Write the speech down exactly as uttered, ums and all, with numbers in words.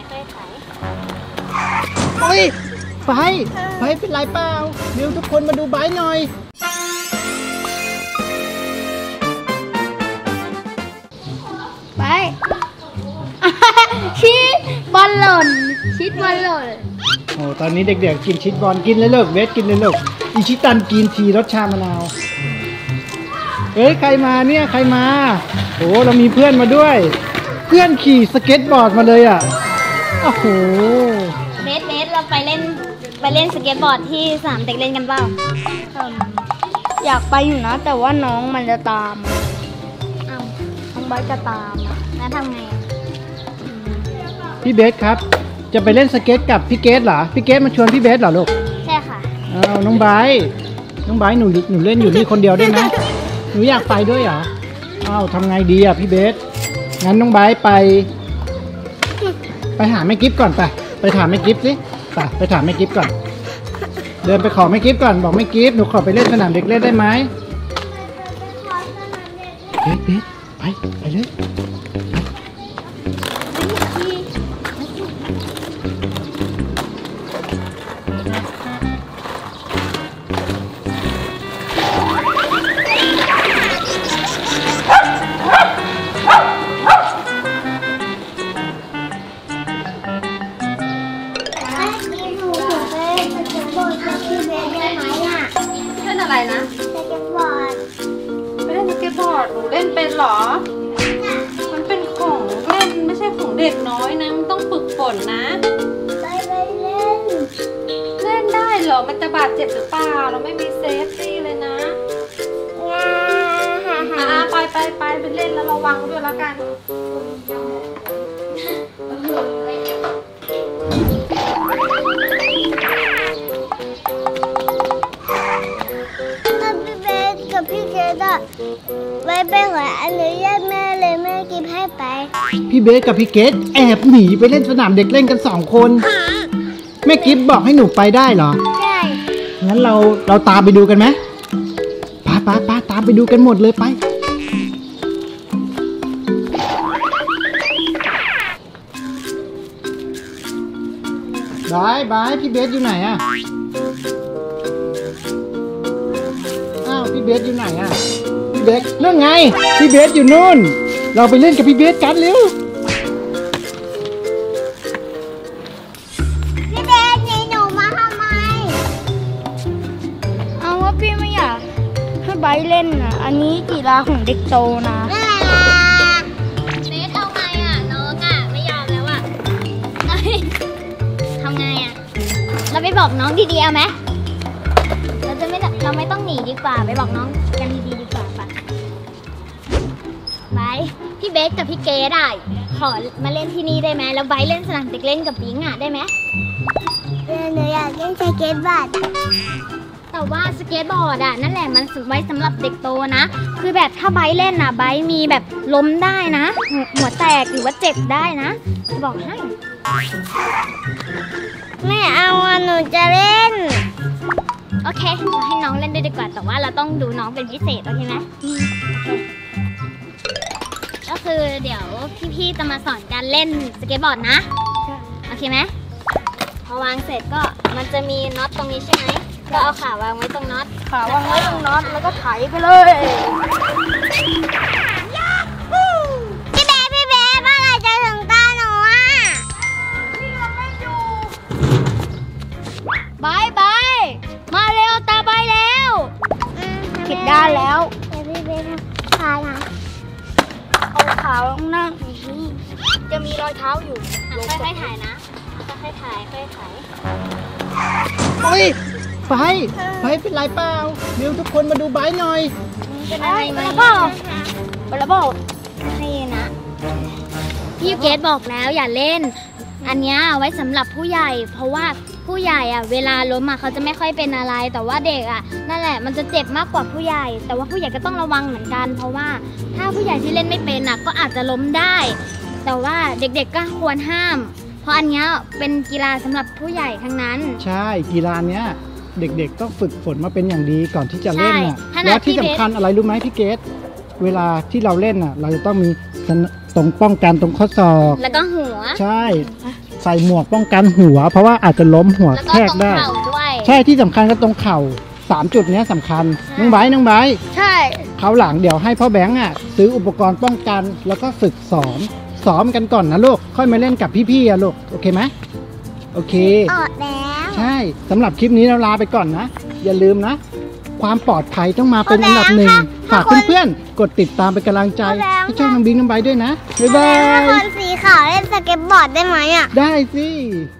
ค่อยๆถ่ายโอ้ยไปไปเป็นไรเปล่าเดี๋ยวทุกคนมาดูไบร์ทหน่อยไปชีสบอลหล่นชีสบอลหล่นโอ้ตอนนี้เด็กๆกินชีสบอลกินเลยเลิกเวทกินเลยเลิกอีชิตันกินทีรสชามะนาวเอ้ยใครมาเนี่ยใครมาโอ้เรามีเพื่อนมาด้วยเพื่อนขี่สเก็ตบอร์ดมาเลยอ่ะโอ้โหเบสเบสเราไปเล่นไปเล่นสเก็ตบอร์ดที่สนามเด็กเล่นกันเปล่าอยากไปอยู่นะแต่ว่าน้องมันจะตามอ้าวน้องไบร์ทจะตามแล้วทำไงพี่เบสครับจะไปเล่นสเก็ตกับพี่เกสเหรอพี่เกสมาชวนพี่เบสเหรอลูกใช่ค่ะอ้าวน้องไบร์ทน้องไบร์ทหนูหนูเล่นอยู่นี่คนเดียวได้ไหมหนูอยากไปด้วยเหรออ้าวทำไงดีอ่ะพี่เบสงั้นน้องไบร์ทไปไปหาแม่กิฟก่อนไปไปถามแม่กิฟสิไปไปถามแม่กิฟก่อนเดินไปขอแม่กิฟก่อนบอกแม่กิฟหนูขอไปเล่นสนามเด็กเล่นได้ไหมเบสเบสไปไปเลยอะไรนะสเก็ตบอร์ดไปเล่นสเก็ตบอร์ดหนูเล่นเป็นหรอมันเป็นของเล่นไม่ใช่ของเด็กน้อยนะมันต้องฝึกฝนนะไปไปเล่นเล่นได้เหรอมันจะบาดเจ็บหรือเปล่าเราไม่มีเซฟตี้เลยนะอ่าไปไปไปไปเล่นแล้วระวังด้วยแล้วกันพี่เกดอะไว้ไปขออนุญาตแม่เลยแม่กิฟให้ไปพี่เบสกับพี่เกดแอบหนีไปเล่นสนามเด็กเล่นกันสองคนแม่กิฟบอกให้หนูไปได้เหรอใช่งั้นเราเราตามไปดูกันไหมป้าป้าป้าตามไปดูกันหมดเลยไปบายบายพี่เบสอยู่ไหนอะพี่เบสอยู่ไหนอ่ะพี่เบสเรื่องไงพี่เบสอยู่นู่นเราไปเล่นกับพี่เบสกันเร็วพี่เบสหนีหนูมาทำไมเอาว่าพี่ไม่อยากให้ไบร์ทเล่นนะอันนี้กีฬาของเด็กโตนะเบสเอาไงอ่ะน้องอ่ะไม่ยอมแล้วอ่ะทำไงอ่ะเราไปบอกน้องดีๆเอาไหมเราจะไม่เราไม่ต้องหนีดีกว่าไปบอกน้องกันดีๆดีกว่าป่ะไบพี่เบสกับพี่เกดอ่ะขอมาเล่นที่นี่ได้ไหมแล้วไบเล่นสนามเด็กเล่นกับบิงอ่ะได้ไหมหนูอยากเล่นสเก็ตบอร์ดแต่ว่าสเก็ตบอร์ดอ่ะนั่นแหละมันไว้สำหรับเด็กโตนะคือแบบถ้าไบเล่นอ่ะไบมีแบบล้มได้นะหัวแตกหรือว่าเจ็บได้นะบอกให้ไม่เอาอ่ะหนูจะเล่นโอเคเราให้น้องเล่นด้วยดีกว่าแต่ว่าเราต้องดูน้องเป็นพิเศษโอเคไหมก็คือเดี๋ยวพี่ๆจะมาสอนการเล่นสเก็ตบอร์ดนะโอเคไหมพอวางเสร็จก็มันจะมีน็อตตรงนี้ใช่ไหมก็เอาขาวางไว้ตรงน็อตขาวางไว้ตรงน็อตแล้วก็ไถไปเลยพี่เบพี่เบเมื่อไหร่จะถึงตาหนูอ่ะบายบายมาเร็วตาไปแล้วผิดด้านแล้วเดี๋ยวพี่เบสทำขานะเอาขาลงนั่งจะมีรอยเท้าอยู่ค่อยๆถ่ายนะค่อยๆถ่ายค่อยๆถ่ายโอ้ยไปไปเป็นไรเปล่าเดี๋ยวทุกคนมาดูไบร์ทหน่อยเป็นอะไรไหมเปล่าเป็นอะไรเปล่าให้นะพี่เกดบอกแล้วอย่าเล่นอันนี้เอาไว้สำหรับผู้ใหญ่เพราะว่าผู้ใหญ่อะเวลาล้มอะเขาจะไม่ค่อยเป็นอะไรแต่ว่าเด็กอะนั่นแหละมันจะเจ็บมากกว่าผู้ใหญ่แต่ว่าผู้ใหญ่ก็ต้องระวังเหมือนกันเพราะว่าถ้าผู้ใหญ่ที่เล่นไม่เป็นอะก็อาจจะล้มได้แต่ว่าเด็กๆก็ควรห้ามเพราะอันนี้เป็นกีฬาสำหรับผู้ใหญ่ทั้งนั้นใช่กีฬาเนี้ยเด็กๆต้องฝึกฝนมาเป็นอย่างดีก่อนที่จะเล่นน่ะและที่สำคัญอะไรรู้ไหมพี่เกดเวลาที่เราเล่นน่ะเราจะต้องมีตรงป้องกันตรงข้อศอกแล้วก็หัวใช่ใส่หมวกป้องกันหัว เพราะว่าอาจจะล้มหัวแล้วก็แทกตรงได้เข่าด้วยใช่ที่สำคัญก็ตรงเข่าสามจุดเนี้ยสำคัญน้องไบร์ทน้องไบร์ทใช่คราวหลังเดี๋ยวให้พ่อแบงค์อ่ะซื้ออุปกรณ์ป้องกันแล้วก็ฝึกสอนซ้อมกันก่อนนะลูกค่อยมาเล่นกับพี่ๆอ่ะลูกโอเคไหมโอเคออกแล้วใช่สำหรับคลิปนี้เราลาไปก่อนนะอย่าลืมนะ ความปลอดภัยต้องมาเป็นอันดับหนึ่งฝากเพื่อนๆกดติดตามเป็นกำลังใจให้ช่องน้องบิงน้องไบร์ทด้วยนะบ๊ายบาคยนสีขาวเล่นสเก็ตบอร์ดได้ไหมอ่ะได้สิไ